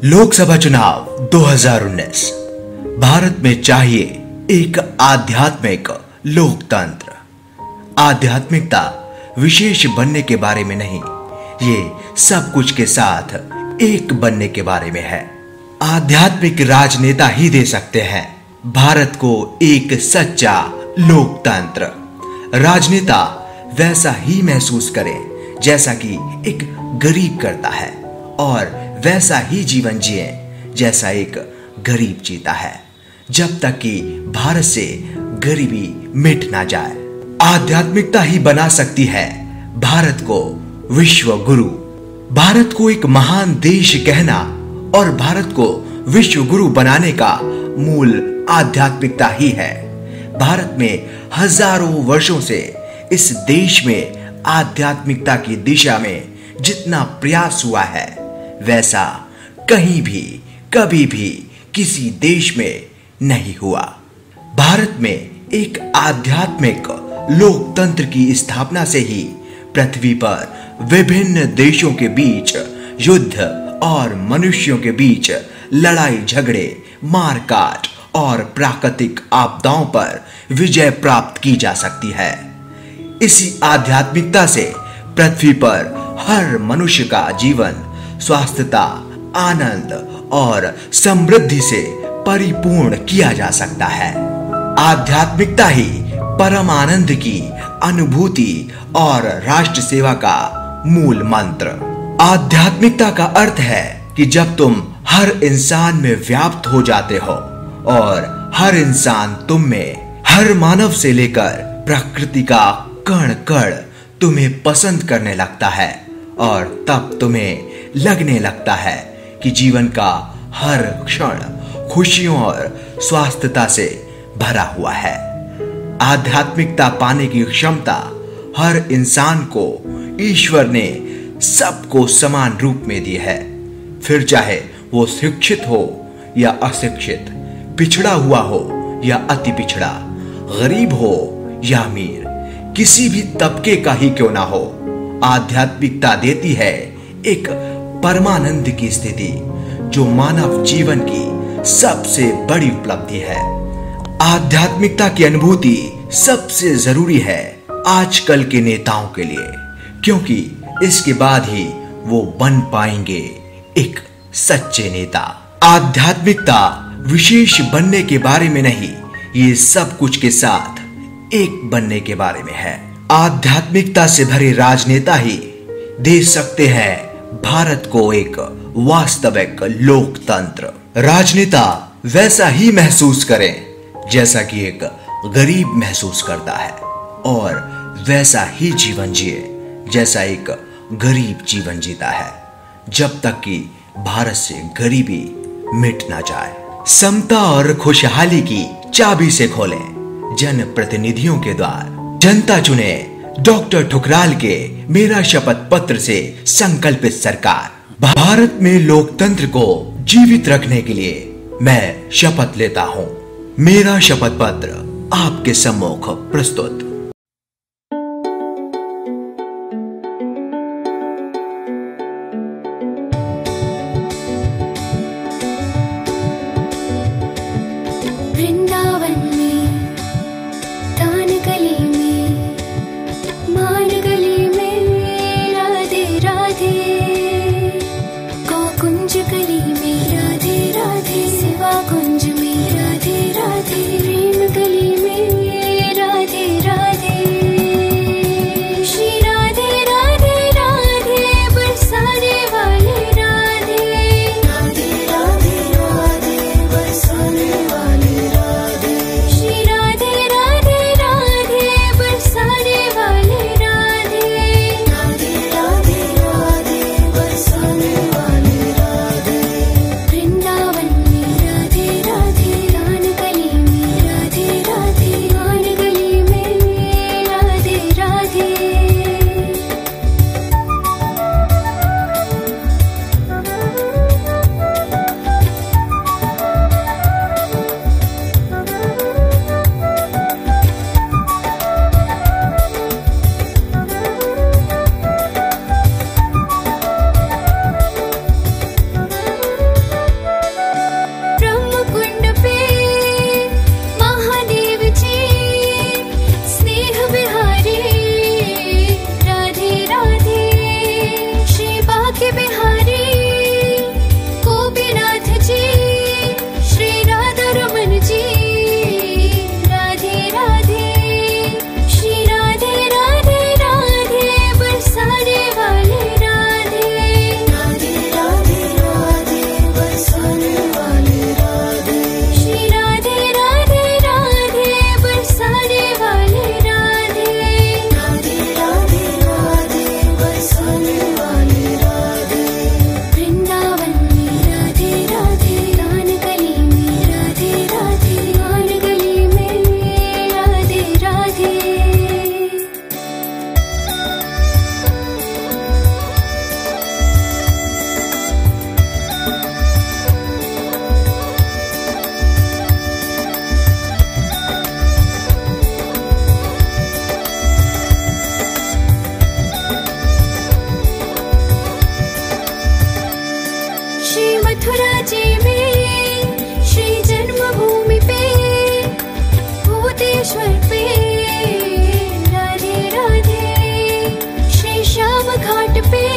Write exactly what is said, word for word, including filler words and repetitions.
लोकसभा चुनाव दो हज़ार उन्नीस। भारत में चाहिए एक आध्यात्मिक लोकतंत्र। आध्यात्मिकता विशेष बनने के बारे में नहीं, ये सब कुछ के साथ एक बनने के बारे में है। आध्यात्मिक राजनेता ही दे सकते हैं भारत को एक सच्चा लोकतंत्र। राजनेता वैसा ही महसूस करे जैसा कि एक गरीब करता है और वैसा ही जीवन जिए जैसा एक गरीब जीता है, जब तक कि भारत से गरीबी मिट ना जाए। आध्यात्मिकता ही बना सकती है भारत को विश्व गुरु। भारत को एक महान देश कहना और भारत को विश्व गुरु बनाने का मूल आध्यात्मिकता ही है। भारत में हजारों वर्षों से इस देश में आध्यात्मिकता की दिशा में जितना प्रयास हुआ है, वैसा कहीं भी कभी भी किसी देश में नहीं हुआ। भारत में एक आध्यात्मिक लोकतंत्र की स्थापना से ही पृथ्वी पर विभिन्न देशों के बीच युद्ध और मनुष्यों के बीच लड़ाई झगड़े, मारकाट और प्राकृतिक आपदाओं पर विजय प्राप्त की जा सकती है। इसी आध्यात्मिकता से पृथ्वी पर हर मनुष्य का जीवन स्वास्थ्यता, आनंद और समृद्धि से परिपूर्ण किया जा सकता है। आध्यात्मिकता ही परम आनंद की अनुभूति और राष्ट्र सेवा का मूल मंत्र। आध्यात्मिकता का अर्थ है कि जब तुम हर इंसान में व्याप्त हो जाते हो और हर इंसान तुम में, हर मानव से लेकर प्रकृति का कण कण तुम्हें पसंद करने लगता है और तब तुम्हें लगने लगता है कि जीवन का हर क्षण खुशियों और स्वास्थ्यता से भरा हुआ है। आध्यात्मिकता पाने की क्षमता हर इंसान को ईश्वर ने सबको समान रूप में दी है, फिर चाहे वो शिक्षित हो या अशिक्षित, पिछड़ा हुआ हो या अति पिछड़ा, गरीब हो या अमीर, किसी भी तबके का ही क्यों ना हो। आध्यात्मिकता देती है एक परमानंद की स्थिति, जो मानव जीवन की सबसे बड़ी उपलब्धि है। आध्यात्मिकता की अनुभूति सबसे जरूरी है आजकल के नेताओं के लिए, क्योंकि इसके बाद ही वो बन पाएंगे एक सच्चे नेता। आध्यात्मिकता विशेष बनने के बारे में नहीं, ये सब कुछ के साथ एक बनने के बारे में है। आध्यात्मिकता से भरे राजनेता ही दे सकते हैं भारत को एक वास्तविक लोकतंत्र। राजनेता वैसा ही महसूस करें जैसा कि एक गरीब महसूस करता है और वैसा ही जीवन जिए जैसा एक गरीब जीवन जीता है, जब तक कि भारत से गरीबी मिट ना जाए। समता और खुशहाली की चाबी से खोलें जनप्रतिनिधियों के द्वार। जनता चुने डॉक्टर ठुकराल के मेरा शपथ पत्र से संकल्पित सरकार। भारत में लोकतंत्र को जीवित रखने के लिए मैं शपथ लेता हूं। मेरा शपथ पत्र आपके सम्मुख प्रस्तुत। वृंदावन में, तान गली में, मान गली में, राधे राधे। गोकुंज गली में, राधे राधे। शिवा कुंज में, राधे राधे। प्रेम गली में, राधे राधे। मथुरा जी में, श्री जन्मभूमि पे, भूतेश्वर पे, राधे राधे। श्री श्याम घाट पे